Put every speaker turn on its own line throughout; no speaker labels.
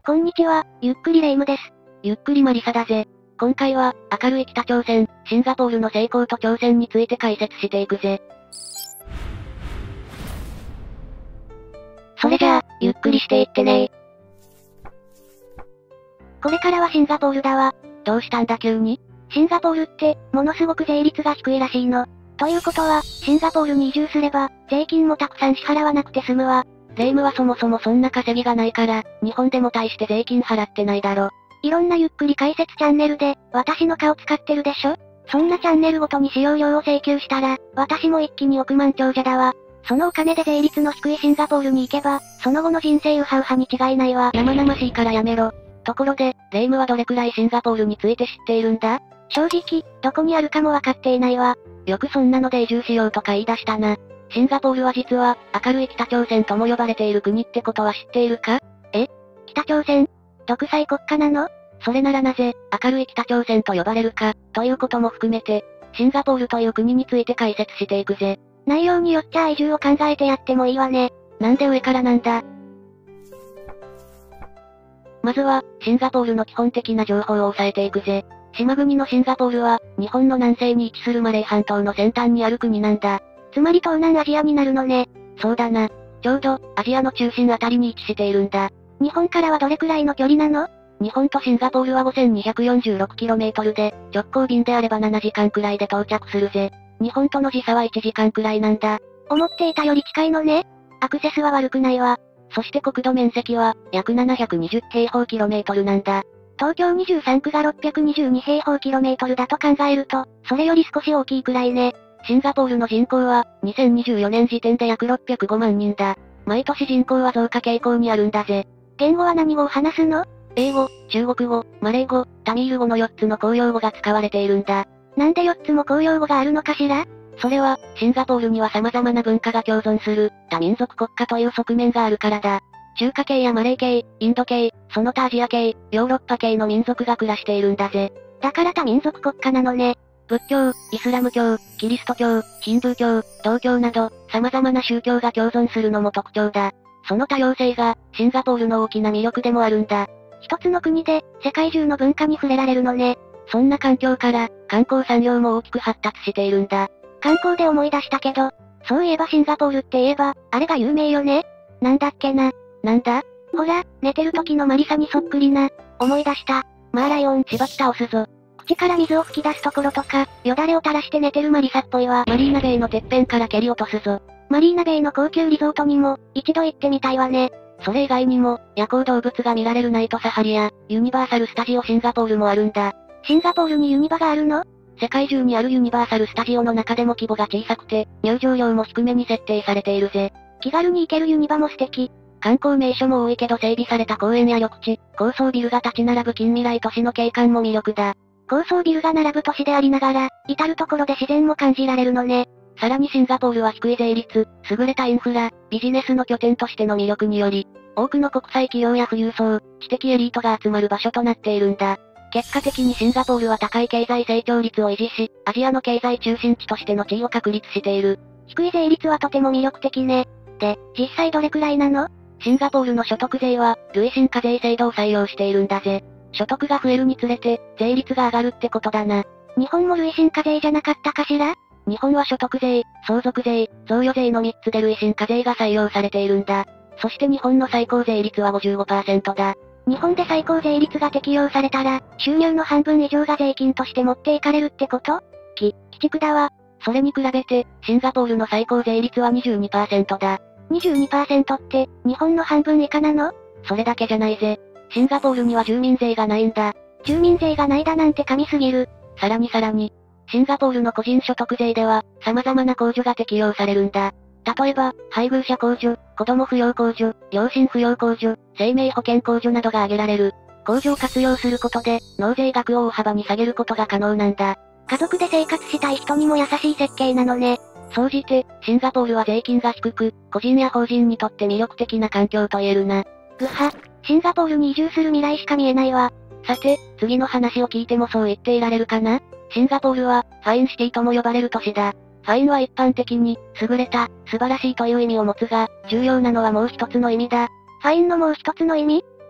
こんにちは、ゆっくりレ夢ムです。
ゆっくりマリサだぜ。今回は、明るい北朝鮮、シンガポールの成功と挑戦について解説していくぜ。それじゃあ、ゆっくりしていってね。
これからはシンガポールだわ。
どうしたんだ急に？
シンガポールって、ものすごく税率が低いらしいの。ということは、シンガポールに移住すれば、税金もたくさん支払わなくて済むわ。
レ夢ムはそもそもそんな稼ぎがないから、日本でも大して税金払ってないだろ。
いろんなゆっくり解説チャンネルで、私の顔使ってるでしょ？そんなチャンネルごとに使用料を請求したら、私も一気に億万長者だわ。そのお金で税率の低いシンガポールに行けば、その後の人生ウハウハに違いないわ。
生々しいからやめろ。ところで、レ夢ムはどれくらいシンガポールについて知っているんだ？
正直、どこにあるかもわかっていないわ。
よくそんなので移住しようとか言い出したな。シンガポールは実は、明るい北朝鮮とも呼ばれている国ってことは知っているか？
北朝鮮？独裁国家なの？
それならなぜ、明るい北朝鮮と呼ばれるか、ということも含めて、シンガポールという国について解説していくぜ。
内容によっちゃ移住を考えてやってもいいわね。
なんで上からなんだ？まずは、シンガポールの基本的な情報を押さえていくぜ。島国のシンガポールは、日本の南西に位置するマレー半島の先端にある国なんだ。
つまり東南アジアになるのね。
そうだな。ちょうど、アジアの中心あたりに位置しているんだ。
日本からはどれくらいの距離なの？
日本とシンガポールは 5246km で、直行便であれば7時間くらいで到着するぜ。日本との時差は1時間くらいなんだ。
思っていたより近いのね。アクセスは悪くないわ。
そして国土面積は、約720平方キロメートルなんだ。
東京23区が622平方キロメートルだと考えると、それより少し大きいくらいね。
シンガポールの人口は、2024年時点で約605万人だ。毎年人口は増加傾向にあるんだぜ。
言語は何語を話すの？
英語、中国語、マレー語、タミール語の4つの公用語が使われているんだ。
なんで4つも公用語があるのかしら？
それは、シンガポールには様々な文化が共存する、多民族国家という側面があるからだ。中華系やマレー系、インド系、その他アジア系、ヨーロッパ系の民族が暮らしているんだぜ。
だから多民族国家なのね。
仏教、イスラム教、キリスト教、ヒンドゥー教、道教など、様々な宗教が共存するのも特徴だ。その多様性が、シンガポールの大きな魅力でもあるんだ。
一つの国で、世界中の文化に触れられるのね。
そんな環境から、観光産業も大きく発達しているんだ。
観光で思い出したけど、そういえばシンガポールって言えば、あれが有名よね。なんだっけな。
なんだ？
ほら、寝てる時のマリサにそっくりな。思い出した。マーライオン。
しばき倒すぞ。
口から水を吹き出すところとか、よだれを垂らして寝てるマリサっぽいわ。
マリーナベイのてっぺんから蹴り落とすぞ。
マリーナベイの高級リゾートにも、一度行ってみたいわね。
それ以外にも、夜行動物が見られるナイトサファリや、ユニバーサルスタジオシンガポールもあるんだ。
シンガポールにユニバがあるの？
世界中にあるユニバーサルスタジオの中でも規模が小さくて、入場料も低めに設定されているぜ。
気軽に行けるユニバも素敵。
観光名所も多いけど整備された公園や緑地、高層ビルが立ち並ぶ近未来都市の景観も魅力だ。
高層ビルが並ぶ都市でありながら、至るところで自然も感じられるのね。
さらにシンガポールは低い税率、優れたインフラ、ビジネスの拠点としての魅力により、多くの国際企業や富裕層、知的エリートが集まる場所となっているんだ。結果的にシンガポールは高い経済成長率を維持し、アジアの経済中心地としての地位を確立している。
低い税率はとても魅力的ね。で、実際どれくらいなの？
シンガポールの所得税は、累進課税制度を採用しているんだぜ。所得が増えるにつれて、税率が上がるってことだな。
日本も累進課税じゃなかったかしら？
日本は所得税、相続税、贈与税の3つで累進課税が採用されているんだ。そして日本の最高税率は 55% だ。
日本で最高税率が適用されたら、収入の半分以上が税金として持っていかれるってこと？鬼畜だわ。
それに比べて、シンガポールの最高税率は 22% だ。
22% って、日本の半分以下なの？
それだけじゃないぜ。シンガポールには住民税がないんだ。
住民税がないだなんて神すぎる。
さらに、シンガポールの個人所得税では、様々な控除が適用されるんだ。例えば、配偶者控除、子供扶養控除、両親扶養控除、生命保険控除などが挙げられる。控除を活用することで、納税額を大幅に下げることが可能なんだ。
家族で生活したい人にも優しい設計なのね。
総じて、シンガポールは税金が低く、個人や法人にとって魅力的な環境と言えるな。
ぐは、シンガポールに移住する未来しか見えないわ。
さて、次の話を聞いてもそう言っていられるかな？シンガポールは、ファインシティとも呼ばれる都市だ。ファインは一般的に、優れた、素晴らしいという意味を持つが、重要なのはもう一つの意味だ。
ファインのもう一つの意味？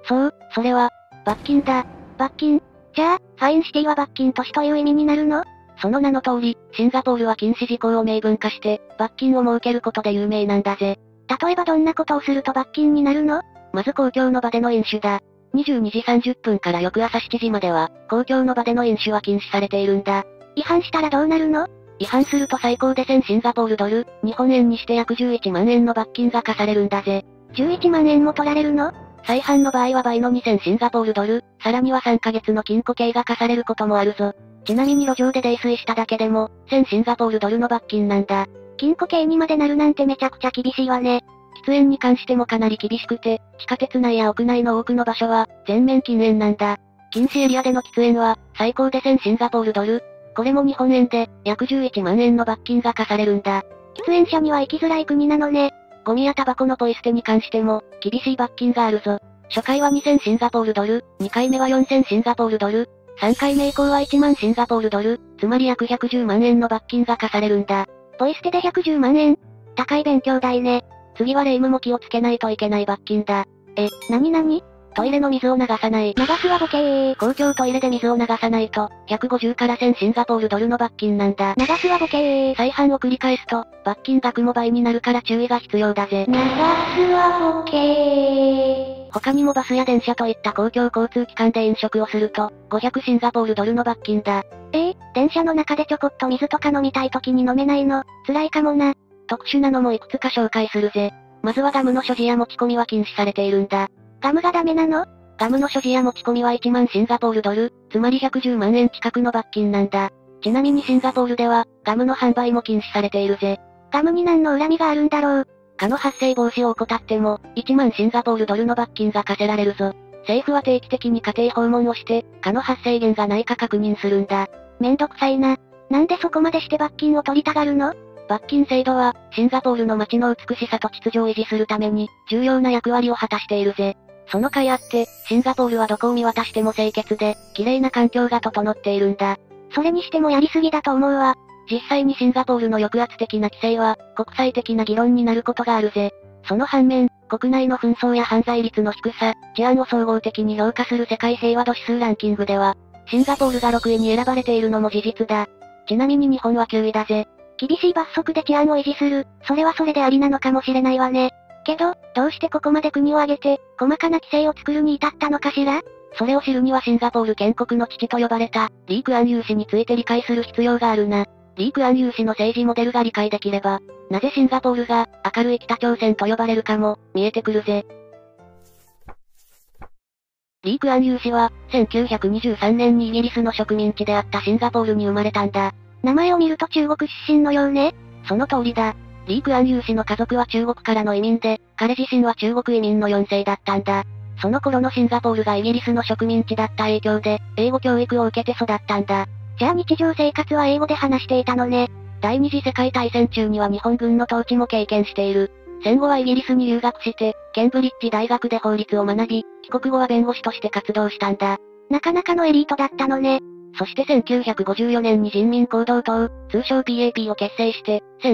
そう、それは、罰金だ。
罰金？じゃあ、ファインシティは罰金都市という意味になるの？
その名の通り、シンガポールは禁止事項を明文化して、罰金を設けることで有名なんだぜ。
例えばどんなことをすると罰金になるの？
まず公共の場での飲酒だ。22時30分から翌朝7時までは、公共の場での飲酒は禁止されているんだ。
違反したらどうなるの？
違反すると最高で1000シンガポールドル、日本円にして約11万円の罰金が課されるんだぜ。
11万円も取られるの？
再犯の場合は倍の2000シンガポールドル、さらには3ヶ月の禁錮刑が課されることもあるぞ。ちなみに路上で泥酔しただけでも、1000シンガポールドルの罰金なんだ。
禁錮刑にまでなるなんてめちゃくちゃ厳しいわね。
喫煙に関してもかなり厳しくて、地下鉄内や屋内の多くの場所は、全面禁煙なんだ。禁止エリアでの喫煙は、最高で1000シンガポールドル。これも日本円で、約11万円の罰金が課されるんだ。
喫煙者には生きづらい国なのね。
ゴミやタバコのポイ捨てに関しても、厳しい罰金があるぞ。初回は2000シンガポールドル、2回目は4000シンガポールドル、3回目以降は1万シンガポールドル、つまり約110万円の罰金が課されるんだ。
ポイ捨てで110万円？高い勉強代ね。
次は霊夢も気をつけないといけない罰金だ。
なに？
トイレの水を流さない。
流すはボケー。
公共トイレで水を流さないと、150から1000シンガポールドルの罰金なんだ。
流すはボケー。
再犯を繰り返すと、罰金額も倍になるから注意が必要だぜ。
流すはボケー。
他にもバスや電車といった公共交通機関で飲食をすると、500シンガポールドルの罰金だ。
電車の中でちょこっと水とか飲みたい時に飲めないの、辛いかもな。
特殊なのもいくつか紹介するぜ。まずはガムの所持や持ち込みは禁止されているんだ。
ガムがダメなの？
ガムの所持や持ち込みは1万シンガポールドル、つまり110万円近くの罰金なんだ。ちなみにシンガポールでは、ガムの販売も禁止されているぜ。
ガムに何の恨みがあるんだろう。
蚊の発生防止を怠っても、1万シンガポールドルの罰金が課せられるぞ。政府は定期的に家庭訪問をして、蚊の発生源がないか確認するんだ。
めんどくさいな。なんでそこまでして罰金を取りたがるの？
罰金制度は、シンガポールの街の美しさと秩序を維持するために、重要な役割を果たしているぜ。その甲斐あって、シンガポールはどこを見渡しても清潔で、綺麗な環境が整っているんだ。
それにしてもやりすぎだと思うわ。
実際にシンガポールの抑圧的な規制は、国際的な議論になることがあるぜ。その反面、国内の紛争や犯罪率の低さ、治安を総合的に評価する世界平和度指数ランキングでは、シンガポールが6位に選ばれているのも事実だ。ちなみに日本は9位だぜ。
厳しい罰則で治安を維持する、それはそれでありなのかもしれないわね。けど、どうしてここまで国を挙げて、細かな規制を作るに至ったのかしら？
それを知るにはシンガポール建国の父と呼ばれた、リー・クアンユー氏について理解する必要があるな。リー・クアンユー氏の政治モデルが理解できれば、なぜシンガポールが、明るい北朝鮮と呼ばれるかも、見えてくるぜ。リー・クアンユー氏は、1923年にイギリスの植民地であったシンガポールに生まれたんだ。
名前を見ると中国出身のようね。
その通りだ。リー・クアンユー氏の家族は中国からの移民で、彼自身は中国移民の4世だったんだ。その頃のシンガポールがイギリスの植民地だった影響で、英語教育を受けて育ったんだ。
じゃあ日常生活は英語で話していたのね。
第二次世界大戦中には日本軍の統治も経験している。戦後はイギリスに留学して、ケンブリッジ大学で法律を学び、帰国後は弁護士として活動したんだ。
なかなかのエリートだったのね。
そして1954年に人民行動党、通称 PAP を結成して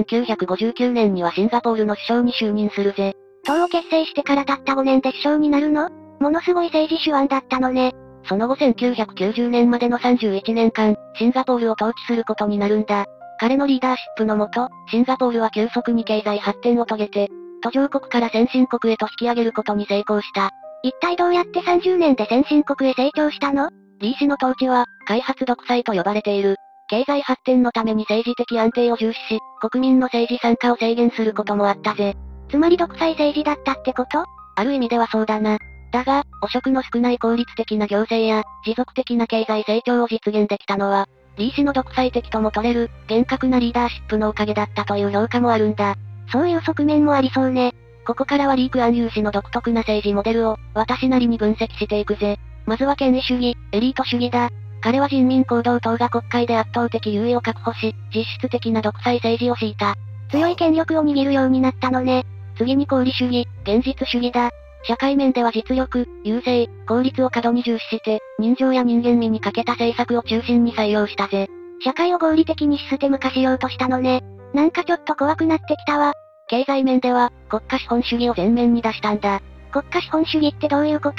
、1959年にはシンガポールの首相に就任するぜ。
党を結成してからたった5年で首相になるの？ものすごい政治手腕だったのね。
その後1990年までの31年間、シンガポールを統治することになるんだ。彼のリーダーシップのもと、シンガポールは急速に経済発展を遂げて、途上国から先進国へと引き上げることに成功した。
一体どうやって30年で先進国へ成長したの？
リー氏の統治は、開発独裁と呼ばれている。経済発展のために政治的安定を重視し、国民の政治参加を制限することもあったぜ。
つまり独裁政治だったってこと？
ある意味ではそうだな。だが、汚職の少ない効率的な行政や、持続的な経済成長を実現できたのは、リー氏の独裁的とも取れる、厳格なリーダーシップのおかげだったという評価もあるんだ。
そういう側面もありそうね。
ここからはリー・クアンユー氏の独特な政治モデルを、私なりに分析していくぜ。まずは権威主義、エリート主義だ。彼は人民行動党が国会で圧倒的優位を確保し、実質的な独裁政治を敷いた。
強い権力を握るようになったのね。
次に功利主義、現実主義だ。社会面では実力、優勢、効率を過度に重視して、人情や人間味に欠けた政策を中心に採用したぜ。
社会を合理的にシステム化しようとしたのね。なんかちょっと怖くなってきたわ。
経済面では、国家資本主義を前面に出したんだ。
国家資本主義ってどういうこと？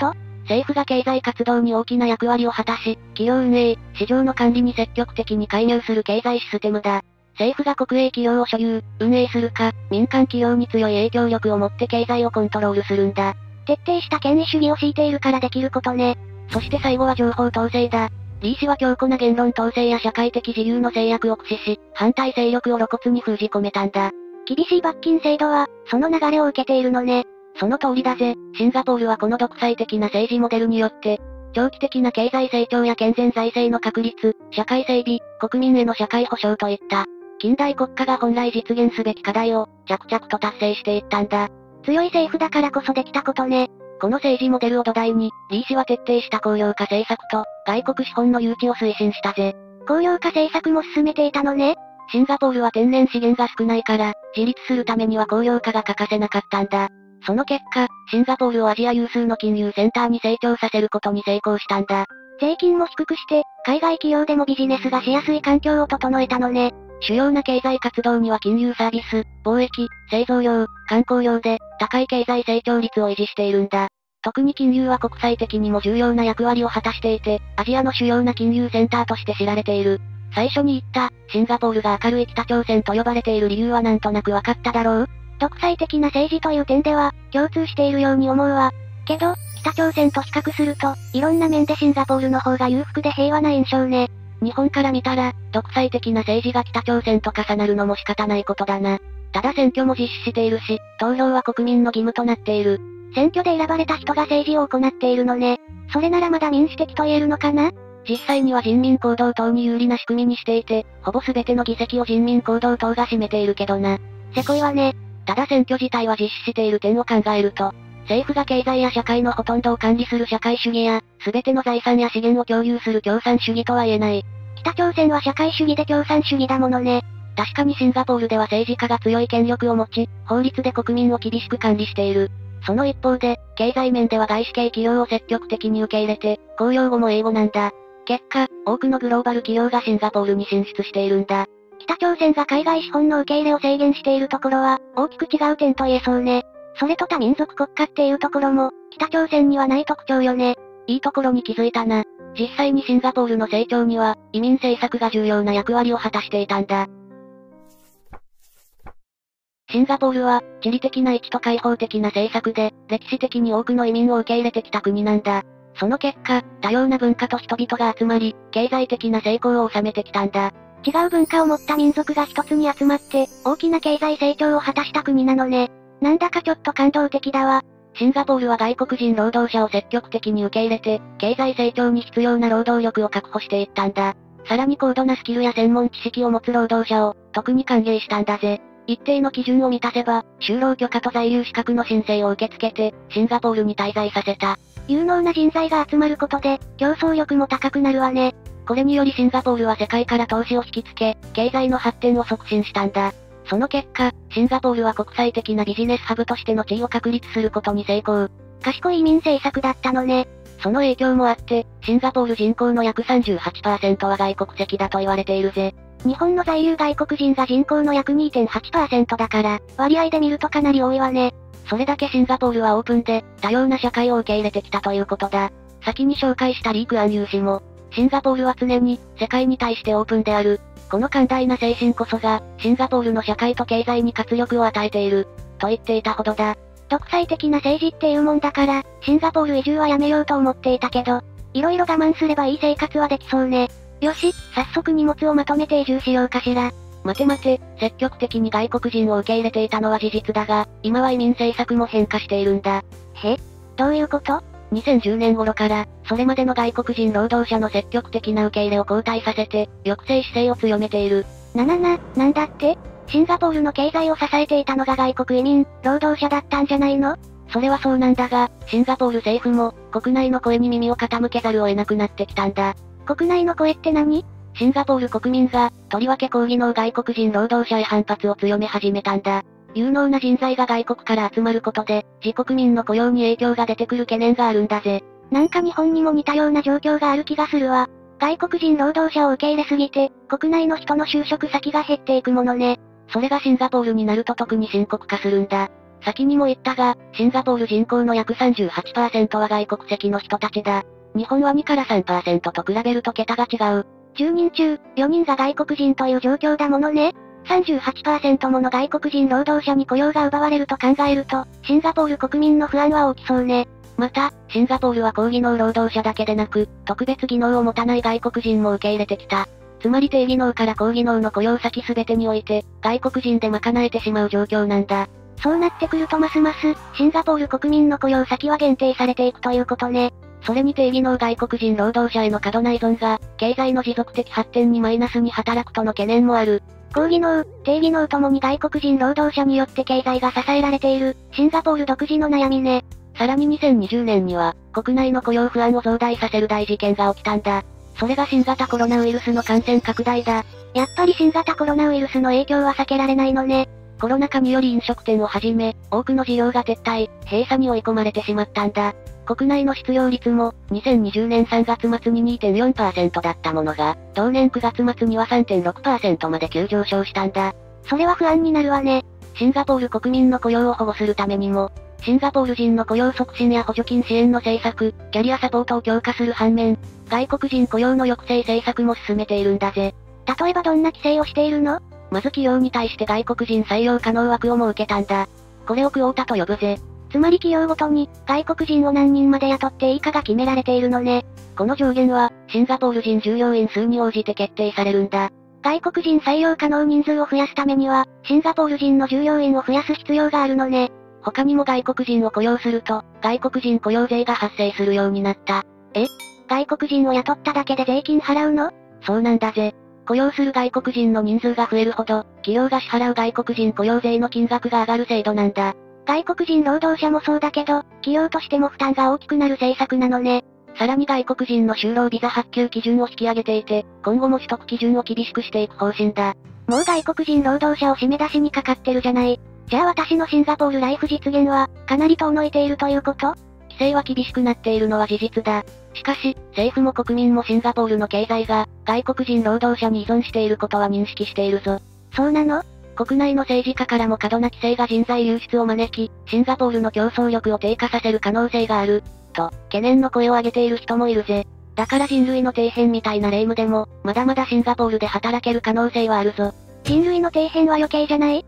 政府が経済活動に大きな役割を果たし、企業運営、市場の管理に積極的に介入する経済システムだ。政府が国営企業を所有、運営するか、民間企業に強い影響力を持って経済をコントロールするんだ。
徹底した権威主義を敷いているからできることね。
そして最後は情報統制だ。リー氏は強固な言論統制や社会的自由の制約を駆使し、反対勢力を露骨に封じ込めたんだ。
厳しい罰金制度は、その流れを受けているのね。
その通りだぜ。シンガポールはこの独裁的な政治モデルによって、長期的な経済成長や健全財政の確立、社会整備、国民への社会保障といった、近代国家が本来実現すべき課題を、着々と達成していったんだ。
強い政府だからこそできたことね。
この政治モデルを土台に、リー氏は徹底した公用化政策と、外国資本の誘致を推進したぜ。
公用化政策も進めていたのね。
シンガポールは天然資源が少ないから、自立するためには公用化が欠かせなかったんだ。その結果、シンガポールをアジア有数の金融センターに成長させることに成功したんだ。
税金も低くして、海外企業でもビジネスがしやすい環境を整えたのね。
主要な経済活動には金融サービス、貿易、製造業、観光業で、高い経済成長率を維持しているんだ。特に金融は国際的にも重要な役割を果たしていて、アジアの主要な金融センターとして知られている。最初に言った、シンガポールが明るい北朝鮮と呼ばれている理由はなんとなくわかっただろう？
独裁的な政治という点では、共通しているように思うわ。けど、北朝鮮と比較すると、いろんな面でシンガポールの方が裕福で平和な印象ね。
日本から見たら、独裁的な政治が北朝鮮と重なるのも仕方ないことだな。ただ選挙も実施しているし、投票は国民の義務となっている。
選挙で選ばれた人が政治を行っているのね。それならまだ民主的と言えるのかな？
実際には人民行動党に有利な仕組みにしていて、ほぼ全ての議席を人民行動党が占めているけどな。
せこいわね。
ただ選挙自体は実施している点を考えると、政府が経済や社会のほとんどを管理する社会主義や、全ての財産や資源を共有する共産主義とは言えない。
北朝鮮は社会主義で共産主義だものね。
確かにシンガポールでは政治家が強い権力を持ち、法律で国民を厳しく管理している。その一方で、経済面では外資系企業を積極的に受け入れて、公用語も英語なんだ。結果、多くのグローバル企業がシンガポールに進出しているんだ。
北朝鮮が海外資本の受け入れを制限しているところは、大きく違う点と言えそうね。それと多民族国家っていうところも、北朝鮮にはない特徴よね。
いいところに気づいたな。実際にシンガポールの成長には、移民政策が重要な役割を果たしていたんだ。シンガポールは、地理的な位置と開放的な政策で、歴史的に多くの移民を受け入れてきた国なんだ。その結果、多様な文化と人々が集まり、経済的な成功を収めてきたんだ。
違う文化を持った民族が一つに集まって、大きな経済成長を果たした国なのね。なんだかちょっと感動的だわ。
シンガポールは外国人労働者を積極的に受け入れて、経済成長に必要な労働力を確保していったんだ。さらに高度なスキルや専門知識を持つ労働者を、特に歓迎したんだぜ。一定の基準を満たせば、就労許可と在留資格の申請を受け付けて、シンガポールに滞在させた。
有能な人材が集まることで、競争力も高くなるわね。
これによりシンガポールは世界から投資を引きつけ、経済の発展を促進したんだ。その結果、シンガポールは国際的なビジネスハブとしての地位を確立することに成功。
賢い移民政策だったのね。
その影響もあって、シンガポール人口の約 38% は外国籍だと言われているぜ。
日本の在留外国人が人口の約 2.8% だから、割合で見るとかなり多いわね。
それだけシンガポールはオープンで、多様な社会を受け入れてきたということだ。先に紹介したリー・クアンユー氏も、シンガポールは常に、世界に対してオープンである。この寛大な精神こそが、シンガポールの社会と経済に活力を与えている。と言っていたほどだ。
独裁的な政治っていうもんだから、シンガポール移住はやめようと思っていたけど、いろいろ我慢すればいい生活はできそうね。よし、早速荷物をまとめて移住しようかしら。
待て待て、積極的に外国人を受け入れていたのは事実だが、今は移民政策も変化しているんだ。
どういうこと？
2010 年頃から、それまでの外国人労働者の積極的な受け入れを後退させて、抑制姿勢を強めている。
なんだって？シンガポールの経済を支えていたのが外国移民、労働者だったんじゃないの？
それはそうなんだが、シンガポール政府も、国内の声に耳を傾けざるを得なくなってきたんだ。
国内の声って何？
シンガポール国民が、とりわけ高技能外国人労働者へ反発を強め始めたんだ。有能な人材が外国から集まることで、自国民の雇用に影響が出てくる懸念があるんだぜ。
なんか日本にも似たような状況がある気がするわ。外国人労働者を受け入れすぎて、国内の人の就職先が減っていくものね。
それがシンガポールになると特に深刻化するんだ。 先にも言ったが、シンガポール人口の約 38% は外国籍の人たちだ。日本は2から 3% と比べると桁が違う。
10人中、4人が外国人という状況だものね。38% もの外国人労働者に雇用が奪われると考えると、シンガポール国民の不安は大きそうね。
また、シンガポールは高技能労働者だけでなく、特別技能を持たない外国人も受け入れてきた。つまり低技能から高技能の雇用先すべてにおいて、外国人で賄えてしまう状況なんだ。
そうなってくるとますます、シンガポール国民の雇用先は限定されていくということね。
それに低技能外国人労働者への過度な依存が、経済の持続的発展にマイナスに働くとの懸念もある。
高技能、低技能ともに外国人労働者によって経済が支えられている、シンガポール独自の悩みね。
さらに2020年には、国内の雇用不安を増大させる大事件が起きたんだ。それが新型コロナウイルスの感染拡大だ。
やっぱり新型コロナウイルスの影響は避けられないのね。
コロナ禍により飲食店をはじめ、多くの事業が撤退、閉鎖に追い込まれてしまったんだ。国内の失業率も、2020年3月末に 2.4% だったものが、同年9月末には 3.6% まで急上昇したんだ。
それは不安になるわね。
シンガポール国民の雇用を保護するためにも、シンガポール人の雇用促進や補助金支援の政策、キャリアサポートを強化する反面、外国人雇用の抑制政策も進めているんだぜ。
例えばどんな規制をしているの？
まず企業に対して外国人採用可能枠を設けたんだ。これをクオータと呼ぶぜ。
つまり企業ごとに、外国人を何人まで雇っていいかが決められているのね。
この上限は、シンガポール人従業員数に応じて決定されるんだ。
外国人採用可能人数を増やすためには、シンガポール人の従業員を増やす必要があるのね。
他にも外国人を雇用すると、外国人雇用税が発生するようになった。
外国人を雇っただけで税金払うの？
そうなんだぜ。雇用する外国人の人数が増えるほど、企業が支払う外国人雇用税の金額が上がる制度なんだ。
外国人労働者もそうだけど、企業としても負担が大きくなる政策なのね。
さらに外国人の就労ビザ発給基準を引き上げていて、今後も取得基準を厳しくしていく方針だ。
もう外国人労働者を締め出しにかかってるじゃない。じゃあ私のシンガポールライフ実現は、かなり遠のいているということ？
規制は厳しくなっているのは事実だ。しかし、政府も国民もシンガポールの経済が、外国人労働者に依存していることは認識しているぞ。
そうなの？
国内の政治家からも過度な規制が人材流出を招き、シンガポールの競争力を低下させる可能性がある、と、懸念の声を上げている人もいるぜ。だから人類の底辺みたいな霊夢でも、まだまだシンガポールで働ける可能性はあるぞ。
人類の底辺は余計じゃない？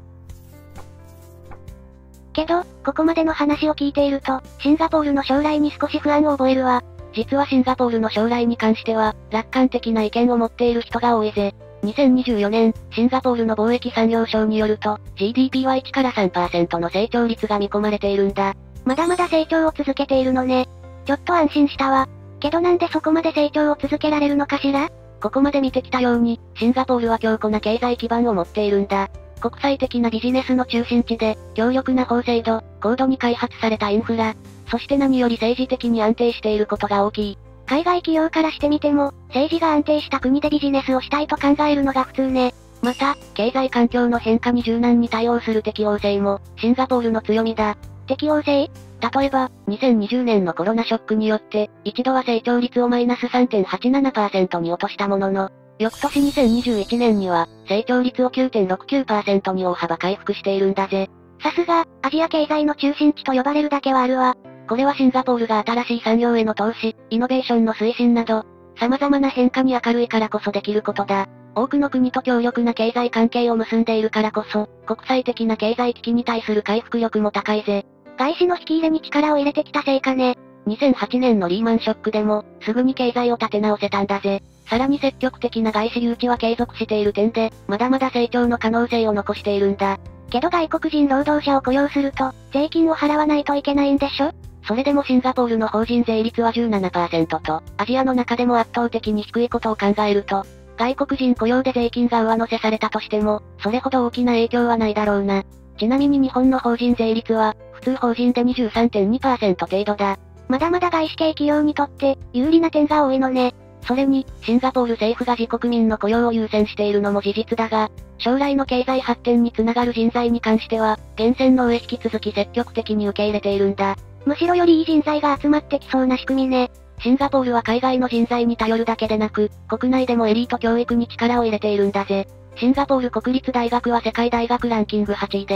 けど、ここまでの話を聞いていると、シンガポールの将来に少し不安を覚えるわ。
実はシンガポールの将来に関しては、楽観的な意見を持っている人が多いぜ。2024年、シンガポールの貿易産業省によると、GDP は1から 3% の成長率が見込まれているんだ。
まだまだ成長を続けているのね。ちょっと安心したわ。けどなんでそこまで成長を続けられるのかしら？
ここまで見てきたように、シンガポールは強固な経済基盤を持っているんだ。国際的なビジネスの中心地で、強力な法制度、高度に開発されたインフラ、そして何より政治的に安定していることが大きい。
海外企業からしてみても、政治が安定した国でビジネスをしたいと考えるのが普通ね。
また、経済環境の変化に柔軟に対応する適応性も、シンガポールの強みだ。
適応性？
例えば、2020年のコロナショックによって、一度は成長率をマイナス 3.87% に落としたものの、翌年2021年には、成長率を 9.69% に大幅回復しているんだぜ。
さすが、アジア経済の中心地と呼ばれるだけはあるわ。
これはシンガポールが新しい産業への投資、イノベーションの推進など、様々な変化に明るいからこそできることだ。多くの国と強力な経済関係を結んでいるからこそ、国際的な経済危機に対する回復力も高いぜ。
外資の引き入れに力を入れてきた成果ね。
2008年のリーマンショックでも、すぐに経済を立て直せたんだぜ。さらに積極的な外資誘致は継続している点で、まだまだ成長の可能性を残しているんだ。
けど外国人労働者を雇用すると、税金を払わないといけないんでしょ？
それでもシンガポールの法人税率は 17% と、アジアの中でも圧倒的に低いことを考えると、外国人雇用で税金が上乗せされたとしても、それほど大きな影響はないだろうな。ちなみに日本の法人税率は、普通法人で 23.2% 程度だ。
まだまだ外資系企業にとって、有利な点が多いのね。
それに、シンガポール政府が自国民の雇用を優先しているのも事実だが、将来の経済発展につながる人材に関しては、厳選の上引き続き積極的に受け入れているんだ。
むしろよりいい人材が集まってきそうな仕組みね。
シンガポールは海外の人材に頼るだけでなく、国内でもエリート教育に力を入れているんだぜ。シンガポール国立大学は世界大学ランキング8位で、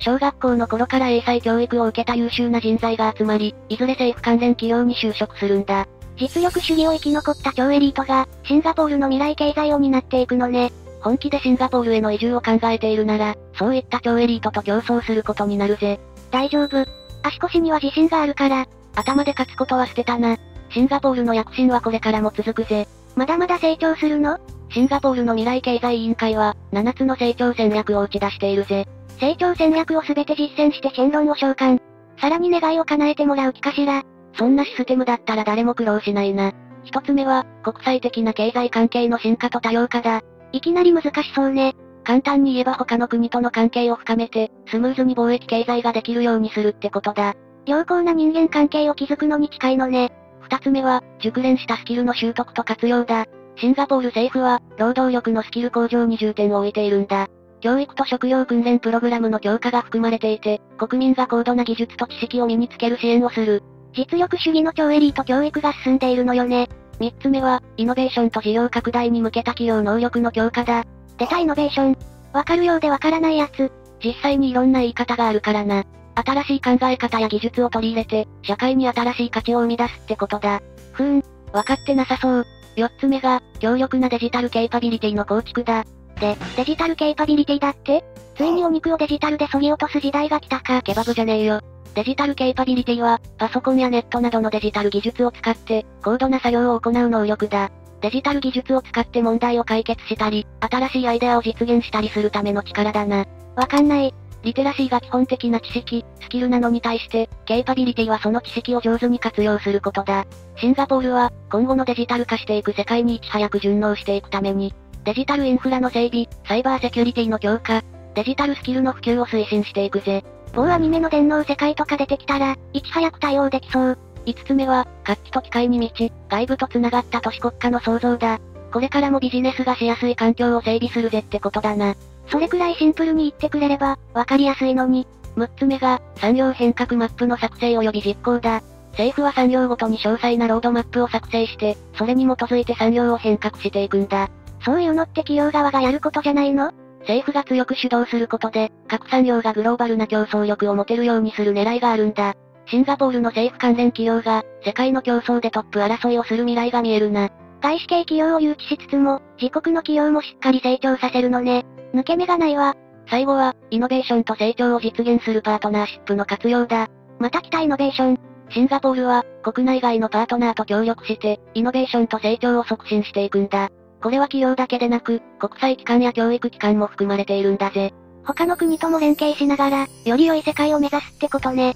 小学校の頃から英才教育を受けた優秀な人材が集まり、いずれ政府関連企業に就職するんだ。
実力主義を生き残った超エリートが、シンガポールの未来経済を担っていくのね。
本気でシンガポールへの移住を考えているなら、そういった超エリートと競争することになるぜ。
大丈夫。足腰には自信があるから。
頭で勝つことは捨てたな。シンガポールの躍進はこれからも続くぜ。
まだまだ成長するの？
シンガポールの未来経済委員会は、7つの成長戦略を打ち出しているぜ。
成長戦略をすべて実践してシェンロンを召喚。さらに願いを叶えてもらう気かしら。
そんなシステムだったら誰も苦労しないな。一つ目は、国際的な経済関係の進化と多様化だ。
いきなり難しそうね。
簡単に言えば他の国との関係を深めて、スムーズに貿易経済ができるようにするってことだ。
良好な人間関係を築くのに近いのね。
二つ目は、熟練したスキルの習得と活用だ。シンガポール政府は、労働力のスキル向上に重点を置いているんだ。教育と職業訓練プログラムの強化が含まれていて、国民が高度な技術と知識を身につける支援をする。
実力主義の超エリート教育が進んでいるのよね。
三つ目は、イノベーションと事業拡大に向けた企業能力の強化だ。
出たイノベーション。わかるようでわからないやつ。
実際にいろんな言い方があるからな。新しい考え方や技術を取り入れて、社会に新しい価値を生み出すってことだ。わかってなさそう。四つ目が、強力なデジタルケイパビリティの構築だ。
デジタルケイパビリティだって？ついにお肉をデジタルで削ぎ落とす時代が来たか。
ケバブじゃねえよ。デジタルケイパビリティは、パソコンやネットなどのデジタル技術を使って、高度な作業を行う能力だ。デジタル技術を使って問題を解決したり、新しいアイデアを実現したりするための力だな。
わかんない。
リテラシーが基本的な知識、スキルなのに対して、ケイパビリティはその知識を上手に活用することだ。シンガポールは、今後のデジタル化していく世界にいち早く順応していくために、デジタルインフラの整備、サイバーセキュリティの強化、デジタルスキルの普及を推進していくぜ。
某アニメの電脳世界とか出てきたら、いち早く対応できそう。
五つ目は、活気と機会に満ち、外部と繋がった都市国家の創造だ。これからもビジネスがしやすい環境を整備するぜってことだな。
それくらいシンプルに言ってくれれば、わかりやすいのに。
六つ目が、産業変革マップの作成及び実行だ。政府は産業ごとに詳細なロードマップを作成して、それに基づいて産業を変革していくんだ。
そういうのって企業側がやることじゃないの？
政府が強く主導することで、各産業がグローバルな競争力を持てるようにする狙いがあるんだ。シンガポールの政府関連企業が、世界の競争でトップ争いをする未来が見えるな。
外資系企業を誘致しつつも、自国の企業もしっかり成長させるのね。抜け目がないわ。
最後は、イノベーションと成長を実現するパートナーシップの活用だ。
また来たイノベーション。
シンガポールは、国内外のパートナーと協力して、イノベーションと成長を促進していくんだ。これは企業だけでなく、国際機関や教育機関も含まれているんだぜ。
他の国とも連携しながら、より良い世界を目指すってことね。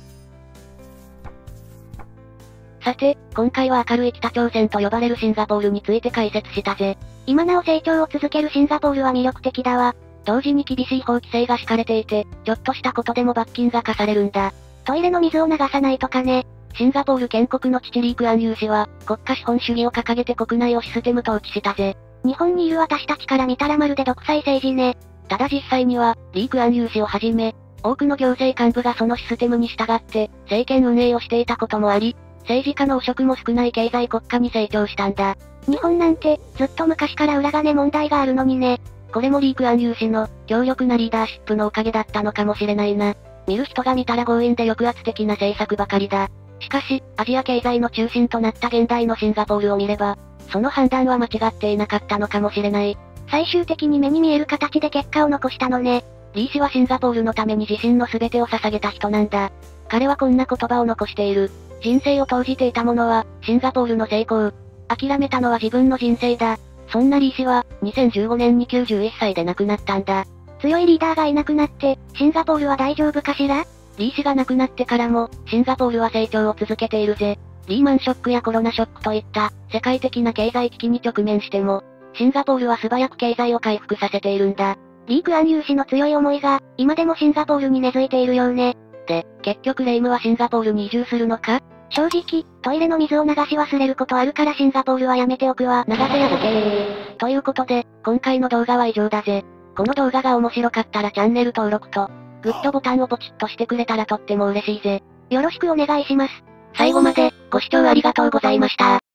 さて、今回は明るい北朝鮮と呼ばれるシンガポールについて解説したぜ。
今なお成長を続けるシンガポールは魅力的だわ。
同時に厳しい法規制が敷かれていて、ちょっとしたことでも罰金が課されるんだ。
トイレの水を流さないとかね。
シンガポール建国の父リー・クアンユー氏は、国家資本主義を掲げて国内をシステム統治したぜ。
日本にいる私たちから見たらまるで独裁政治ね。
ただ実際には、リー・クアンユー氏をはじめ、多くの行政幹部がそのシステムに従って、政権運営をしていたこともあり、政治家の汚職も少ない経済国家に成長したんだ。
日本なんて、ずっと昔から裏金問題があるのにね。
これもリー・クアンユー氏の、強力なリーダーシップのおかげだったのかもしれないな。見る人が見たら強引で抑圧的な政策ばかりだ。しかし、アジア経済の中心となった現代のシンガポールを見れば、その判断は間違っていなかったのかもしれない。
最終的に目に見える形で結果を残したのね。
リー氏はシンガポールのために自身の全てを捧げた人なんだ。彼はこんな言葉を残している。人生を投じていたものは、シンガポールの成功。諦めたのは自分の人生だ。そんなリー氏は、2015年に91歳で亡くなったんだ。
強いリーダーがいなくなって、シンガポールは大丈夫かしら？
リー氏が亡くなってからも、シンガポールは成長を続けているぜ。リーマンショックやコロナショックといった、世界的な経済危機に直面しても、シンガポールは素早く経済を回復させているんだ。
リー・クアンユー氏の強い思いが、今でもシンガポールに根付いているようね。
で、結局レイムはシンガポールに移住するのか？
正直、トイレの水を流し忘れることあるからシンガポールはやめておくわ。
流せやボケー。ということで、今回の動画は以上だぜ。この動画が面白かったらチャンネル登録と、グッドボタンをポチッとしてくれたらとっても嬉しいぜ。
よろしくお願いします。
最後まで、ご視聴ありがとうございました。